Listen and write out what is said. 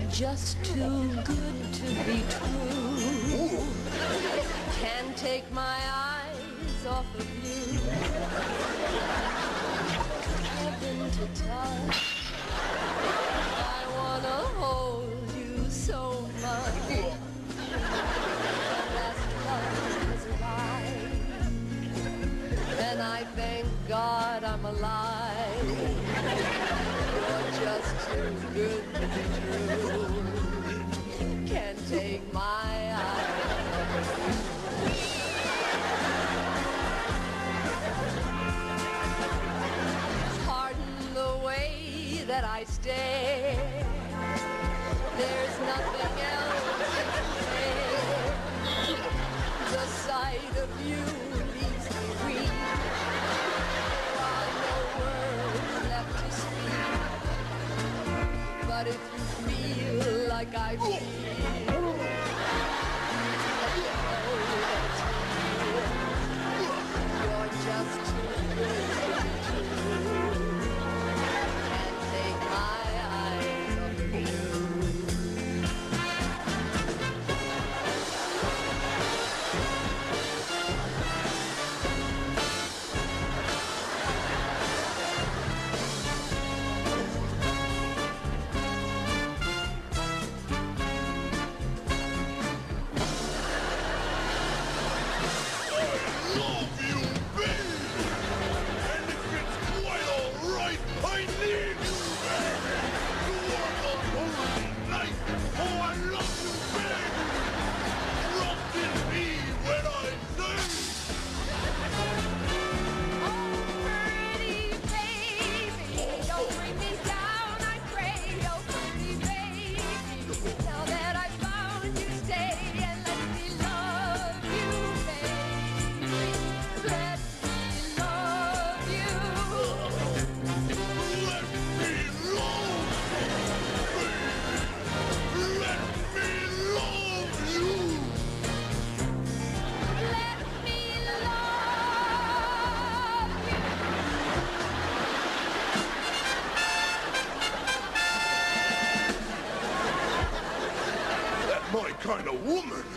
just too good to be true. Can't take my eyes off of you. Heaven to touch. I wanna hold you so much. The last love has arrived, and I thank God I'm alive. You're just too good to be true. Can't take my eyes off you. Pardon the way that I stare. There's nothing else to say. The sight of you leaves me weak. There are no words left to speak. But if you feel like I feel, you're just too good to be true. Can't take my eyes off you. My kind of woman.